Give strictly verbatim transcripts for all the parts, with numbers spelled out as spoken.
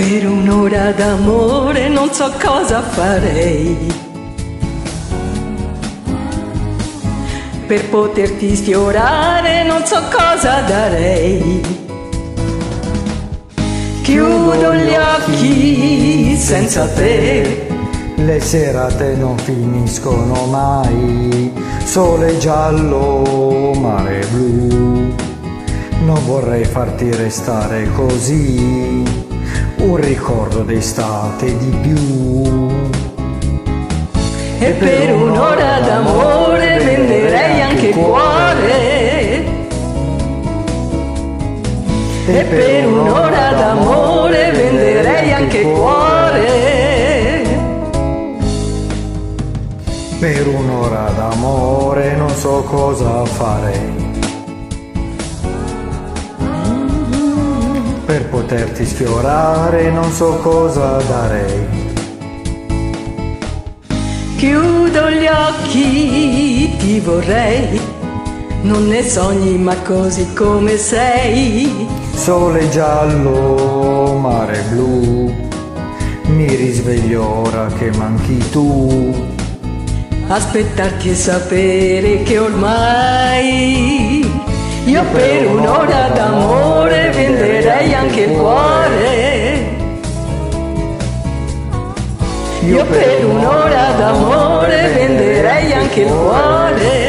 Per un'ora d'amore non so cosa farei. Per poterti sfiorare non so cosa darei. Chiudo gli occhi senza te. Le serate non finiscono mai. Sole giallo, mare blu. Non vorrei farti restare così. Un ricordo d'estate di più. E per un'ora d'amore venderei anche il cuore. E per un'ora d'amore venderei anche il cuore. Per un'ora d'amore non so cosa farei. Per poterti sfiorare non so cosa darei. Chiudo gli occhi, ti vorrei, non ne sogni ma così come sei. Sole giallo, mare blu, mi risveglio ora che manchi tu. Aspettarti e sapere che ormai io per un'ora d'amore venderei anche il cuore. Io per un'ora d'amore venderei anche il cuore.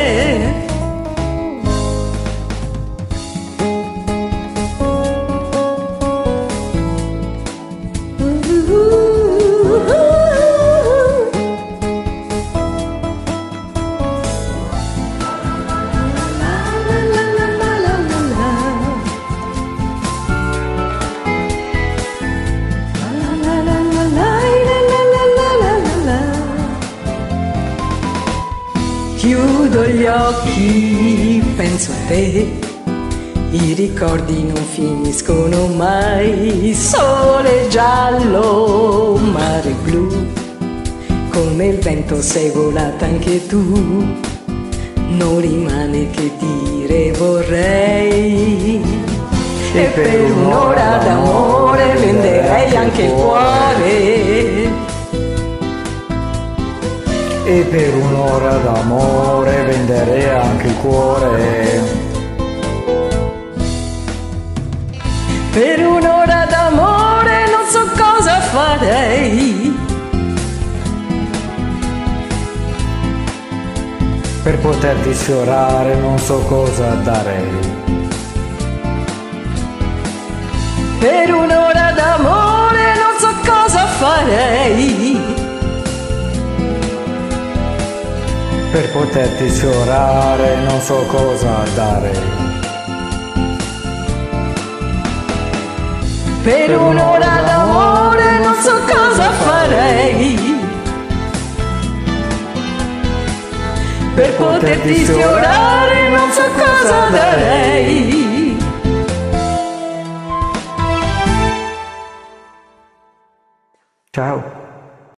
Chiudo gli occhi, penso a te, i ricordi non finiscono mai. Sole giallo, mare blu, come il vento sei volata anche tu. Non rimane che dire vorrei. E per un'ora d'amore venderei anche il cuore. E per un'ora d'amore venderei anche il cuore. Per un'ora d'amore non so cosa farei. Per poterti sfiorare non so cosa darei. Per un'ora d'amore non so cosa farei. Per poterti sfiorare non so cosa darei. Per un'ora d'amore non so cosa farei. Per poterti sfiorare non so cosa darei. Ciao.